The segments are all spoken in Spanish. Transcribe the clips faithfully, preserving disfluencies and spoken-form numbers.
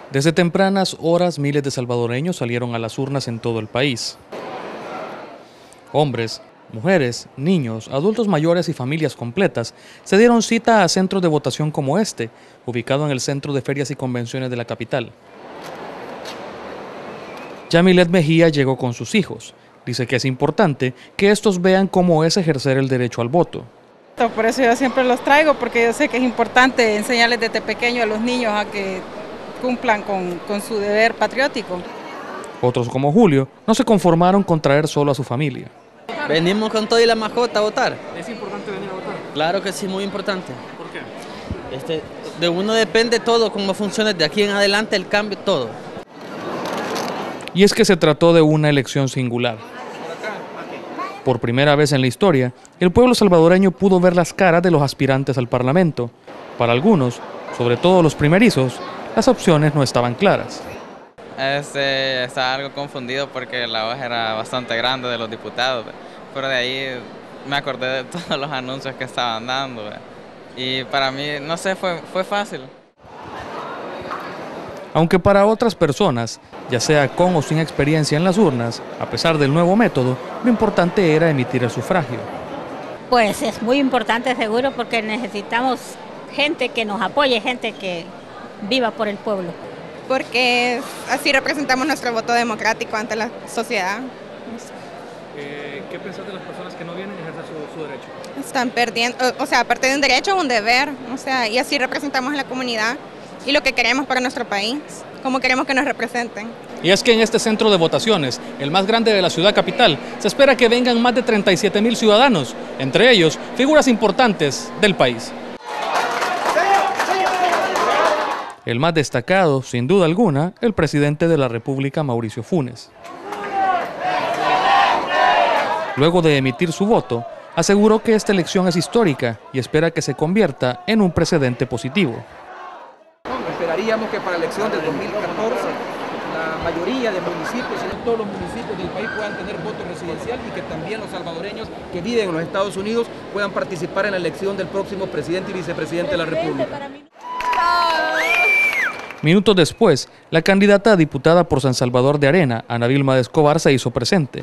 Desde tempranas horas, miles de salvadoreños salieron a las urnas en todo el país. Hombres, mujeres, niños, adultos mayores y familias completas se dieron cita a centros de votación como este, ubicado en el Centro de Ferias y Convenciones de la capital. Yamilet Mejía llegó con sus hijos. Dice que es importante que estos vean cómo es ejercer el derecho al voto. Por eso yo siempre los traigo, porque yo sé que es importante enseñarles desde pequeño a los niños a que cumplan con, con su deber patriótico. Otros, como Julio, no se conformaron con traer solo a su familia. Venimos con todo y la mascota a votar. ¿Es importante venir a votar? Claro que sí, muy importante. ¿Por qué? Este, de uno depende todo, cómo funciona de aquí en adelante el cambio, todo. Y es que se trató de una elección singular. Por primera vez en la historia, el pueblo salvadoreño pudo ver las caras de los aspirantes al Parlamento. Para algunos, sobre todo los primerizos, las opciones no estaban claras. Este, estaba algo confundido porque la hoja era bastante grande de los diputados, pero de ahí me acordé de todos los anuncios que estaban dando y para mí, no sé, fue, fue fácil. Aunque para otras personas, ya sea con o sin experiencia en las urnas, a pesar del nuevo método, lo importante era emitir el sufragio. Pues es muy importante, seguro, porque necesitamos gente que nos apoye, gente que viva por el pueblo. Porque así representamos nuestro voto democrático ante la sociedad. Eh, ¿Qué pensás de las personas que no vienen a ejercer su, su derecho? Están perdiendo, o sea, aparte de un derecho, un deber, o sea, y así representamos a la comunidad y lo que queremos para nuestro país, cómo queremos que nos representen. Y es que en este centro de votaciones, el más grande de la ciudad capital, se espera que vengan más de treinta y siete mil ciudadanos, entre ellos figuras importantes del país. El más destacado, sin duda alguna, el presidente de la República, Mauricio Funes. Luego de emitir su voto, aseguró que esta elección es histórica y espera que se convierta en un precedente positivo. Esperaríamos que para la elección del dos mil catorce la mayoría de municipios, si no todos los municipios del país, puedan tener voto residencial y que también los salvadoreños que viven en los Estados Unidos puedan participar en la elección del próximo presidente y vicepresidente de la República. Minutos después, la candidata a diputada por San Salvador de Arena, Ana Vilma de Escobar, se hizo presente.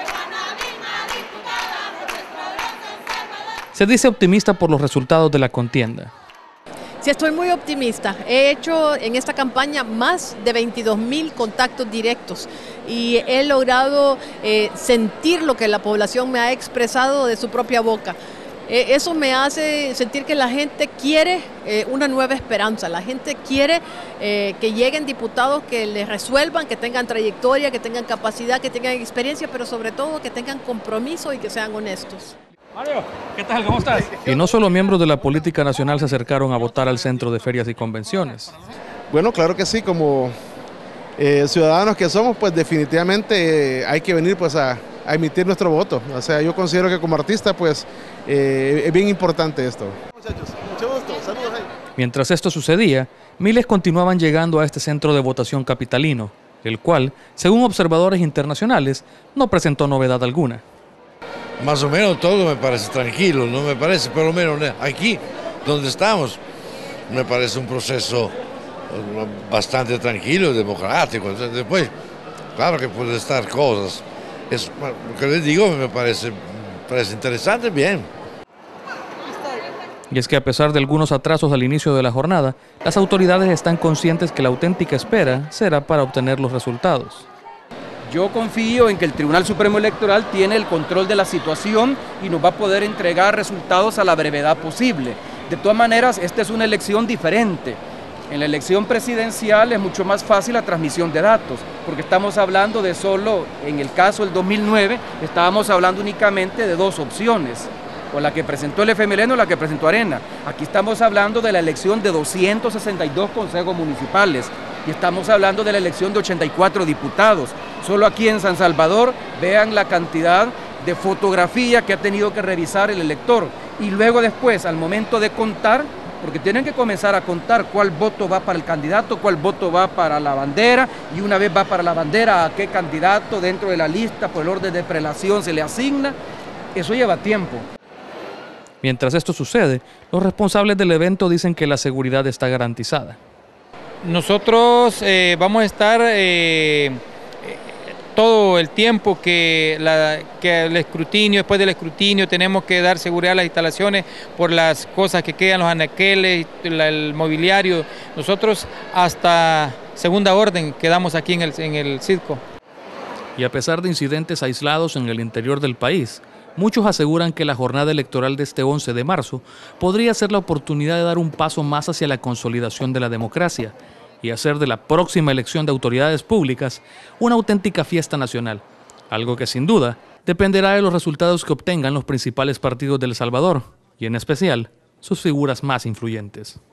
Se dice optimista por los resultados de la contienda. Sí, estoy muy optimista. He hecho en esta campaña más de veintidós mil contactos directos y he logrado eh, sentir lo que la población me ha expresado de su propia boca. Eh, eso me hace sentir que la gente quiere eh, una nueva esperanza, la gente quiere eh, que lleguen diputados que les resuelvan, que tengan trayectoria, que tengan capacidad, que tengan experiencia, pero sobre todo que tengan compromiso y que sean honestos. Mario, ¿qué tal? ¿Cómo estás? Y no solo miembros de la política nacional se acercaron a votar al Centro de Ferias y Convenciones. Bueno, claro que sí, como eh, ciudadanos que somos, pues definitivamente eh, hay que venir pues a, a emitir nuestro voto. O sea, yo considero que como artista, pues eh, es bien importante esto. Muchachos, mucho gusto, saludos ahí. Mientras esto sucedía, miles continuaban llegando a este centro de votación capitalino, el cual, según observadores internacionales, no presentó novedad alguna. Más o menos todo me parece tranquilo, no me parece, por lo menos aquí donde estamos, me parece un proceso bastante tranquilo, democrático. Después, claro que puede estar cosas, es, lo que les digo me parece, me parece interesante, bien. Y es que a pesar de algunos atrasos al inicio de la jornada, las autoridades están conscientes que la auténtica espera será para obtener los resultados. Yo confío en que el Tribunal Supremo Electoral tiene el control de la situación y nos va a poder entregar resultados a la brevedad posible. De todas maneras, esta es una elección diferente. En la elección presidencial es mucho más fácil la transmisión de datos, porque estamos hablando de solo, en el caso del dos mil nueve, estábamos hablando únicamente de dos opciones, o la que presentó el F M L N o la que presentó Arena. Aquí estamos hablando de la elección de doscientos sesenta y dos consejos municipales y estamos hablando de la elección de ochenta y cuatro diputados. Solo aquí en San Salvador vean la cantidad de fotografía que ha tenido que revisar el elector y luego después, al momento de contar, porque tienen que comenzar a contar cuál voto va para el candidato, cuál voto va para la bandera y una vez va para la bandera, a qué candidato dentro de la lista por el orden de prelación se le asigna. Eso lleva tiempo. Mientras esto sucede, los responsables del evento dicen que la seguridad está garantizada. Nosotros eh, vamos a estar eh, todo el tiempo que, la, que el escrutinio, después del escrutinio tenemos que dar seguridad a las instalaciones por las cosas que quedan, los anaqueles, la, el mobiliario. Nosotros hasta segunda orden quedamos aquí en el, en el circo. Y a pesar de incidentes aislados en el interior del país, muchos aseguran que la jornada electoral de este once de marzo podría ser la oportunidad de dar un paso más hacia la consolidación de la democracia y hacer de la próxima elección de autoridades públicas una auténtica fiesta nacional, algo que sin duda dependerá de los resultados que obtengan los principales partidos de El Salvador y en especial sus figuras más influyentes.